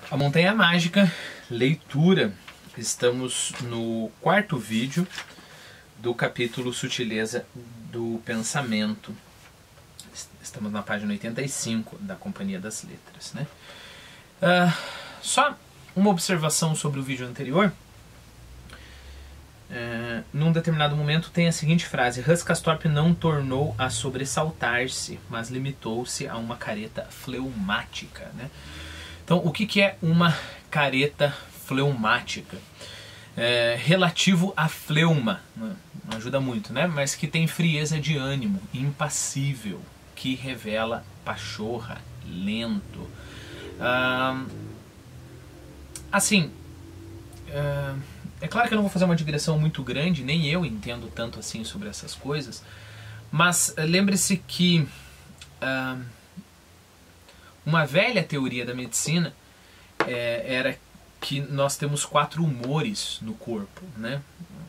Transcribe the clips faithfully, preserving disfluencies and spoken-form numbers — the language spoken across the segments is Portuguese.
A Montanha Mágica, leitura. Estamos no quarto vídeo do capítulo Sutileza do Pensamento. Estamos na página oitenta e cinco da Companhia das Letras, né? Uh, só uma observação sobre o vídeo anterior. Uh, num determinado momento tem a seguinte frase: Hans Castorp não tornou a sobressaltar-se, mas limitou-se a uma careta fleumática, né? Então, o que, que é uma careta fleumática? É, relativo a fleuma, não ajuda muito, né? Mas que tem frieza de ânimo, impassível, que revela pachorra, lento. Ah, assim, é, é claro que eu não vou fazer uma digressão muito grande, nem eu entendo tanto assim sobre essas coisas, mas lembre-se que ah, uma velha teoria da medicina é, era que nós temos quatro humores no corpo, né?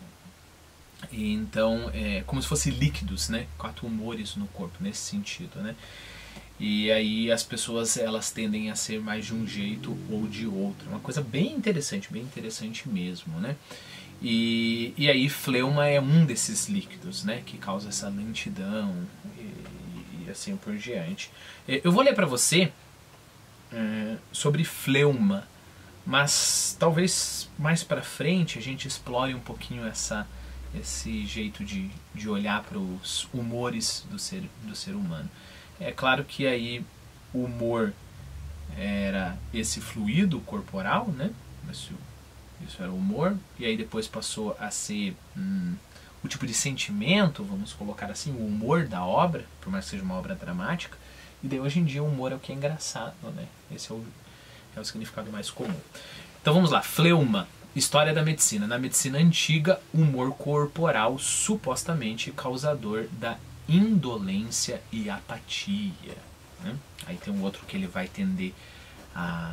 E então, é como se fossem líquidos, né? Quatro humores no corpo, nesse sentido, né? E aí as pessoas, elas tendem a ser mais de um jeito ou de outro. Uma coisa bem interessante, bem interessante mesmo, né? E, e aí fleuma é um desses líquidos, né? Que causa essa lentidão e, e assim por diante. Eu vou ler para você é, sobre fleuma, mas talvez mais para frente a gente explore um pouquinho essa, esse jeito de, de olhar para os humores do ser, do ser humano. É claro que aí o humor era esse fluido corporal, né? Isso, isso era o humor, e aí depois passou a ser hum, o tipo de sentimento, vamos colocar assim, o humor da obra, por mais que seja uma obra dramática, e daí hoje em dia o humor é o que é engraçado, né? Esse é o é o significado mais comum. Então vamos lá, fleuma, história da medicina. Na medicina antiga, humor corporal supostamente causador da indolência e apatia, né? Aí tem um outro que ele vai tender a,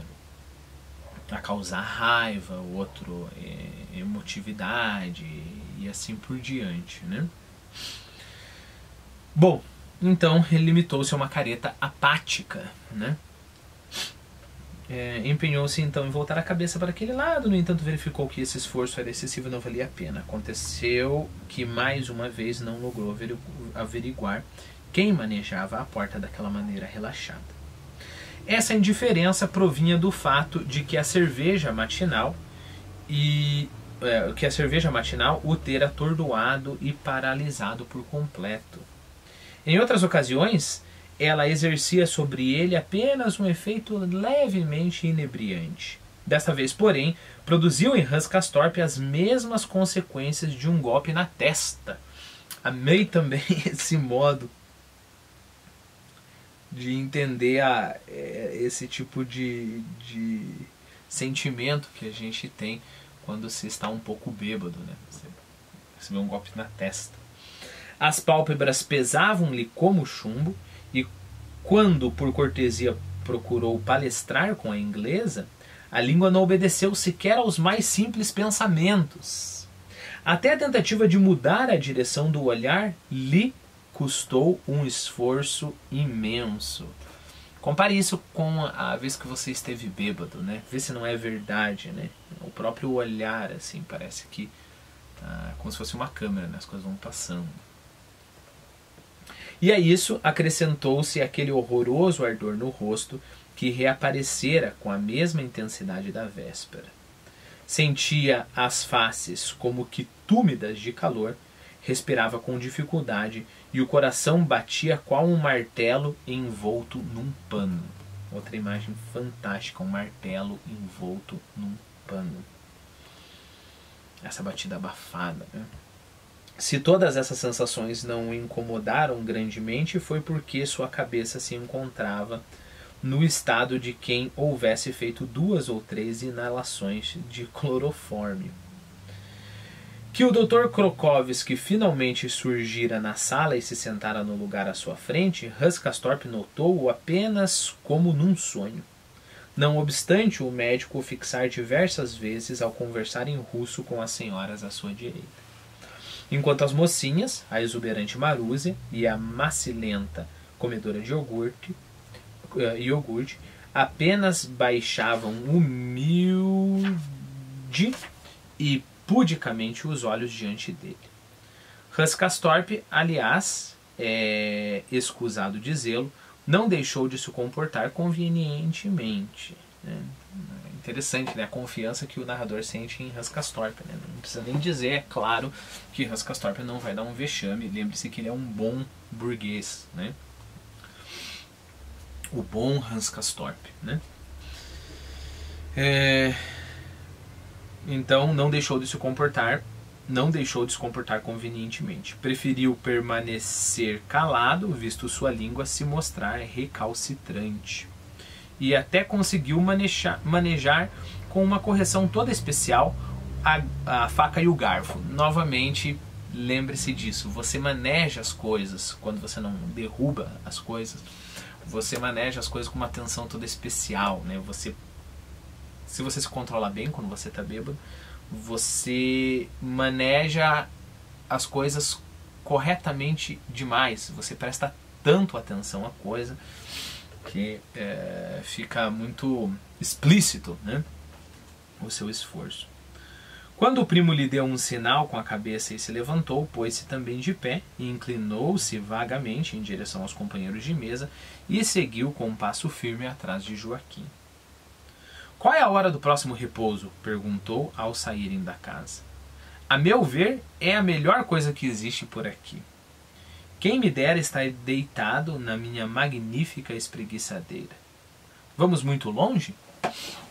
a causar raiva, o outro é, emotividade e assim por diante, né? Bom, então ele limitou-se a uma careta apática, né? É, empenhou-se então em voltar a cabeça para aquele lado, no entanto verificou que esse esforço era excessivo e não valia a pena. Aconteceu que mais uma vez não logrou averiguar quem manejava a porta daquela maneira relaxada. Essa indiferença provinha do fato de que a cerveja matinal e é, que a cerveja matinal o ter atordoado e paralisado por completo. Em outras ocasiões, ela exercia sobre ele apenas um efeito levemente inebriante. Desta vez, porém, produziu em Hans Castorp as mesmas consequências de um golpe na testa. Amei também esse modo de entender a, é, esse tipo de, de sentimento que a gente tem quando se está um pouco bêbado, né? Você recebeu um golpe na testa. As pálpebras pesavam-lhe como chumbo, e quando, por cortesia, procurou palestrar com a inglesa, a língua não obedeceu sequer aos mais simples pensamentos. Até a tentativa de mudar a direção do olhar lhe custou um esforço imenso. Compare isso com a vez que você esteve bêbado, né? Vê se não é verdade, né? O próprio olhar, assim, parece que ah, como se fosse uma câmera, né? As coisas vão passando. E a isso acrescentou-se aquele horroroso ardor no rosto que reaparecera com a mesma intensidade da véspera. Sentia as faces como que túmidas de calor, respirava com dificuldade e o coração batia qual um martelo envolto num pano. Outra imagem fantástica, um martelo envolto num pano. Essa batida abafada, né? Se todas essas sensações não o incomodaram grandemente, foi porque sua cabeça se encontrava no estado de quem houvesse feito duas ou três inalações de clorofórmio. Que o doutor Krokowski finalmente surgira na sala e se sentara no lugar à sua frente, Hans Castorp notou-o apenas como num sonho. Não obstante o médico o fixar diversas vezes ao conversar em russo com as senhoras à sua direita. Enquanto as mocinhas, a exuberante Marúzia e a macilenta comedora de iogurte, uh, iogurte apenas baixavam humilde e pudicamente os olhos diante dele. Hans Castorp, aliás, é escusado dizê-lo, não deixou de se comportar convenientemente. Né? Interessante, né? A confiança que o narrador sente em Hans Castorp. Né? Não precisa nem dizer, é claro, que Hans Castorp não vai dar um vexame. Lembre-se que ele é um bom burguês. Né? O bom Hans Castorp. Né? É... Então, não deixou de se comportar não deixou de se comportar convenientemente. Preferiu permanecer calado, visto sua língua se mostrar recalcitrante. E até conseguiu manejar, manejar com uma correção toda especial a, a faca e o garfo. Novamente, lembre-se disso. Você maneja as coisas quando você não derruba as coisas. Você maneja as coisas com uma atenção toda especial. Né? Você, se você se controla bem quando você está bêbado, você maneja as coisas corretamente demais. Você presta tanto atenção à coisa que é, fica muito explícito, né, o seu esforço. Quando o primo lhe deu um sinal com a cabeça e se levantou, pôs-se também de pé e inclinou-se vagamente em direção aos companheiros de mesa e seguiu com um passo firme atrás de Joaquim. Qual é a hora do próximo repouso? Perguntou ao saírem da casa. A meu ver, é a melhor coisa que existe por aqui. Quem me dera estar deitado na minha magnífica espreguiçadeira. Vamos muito longe?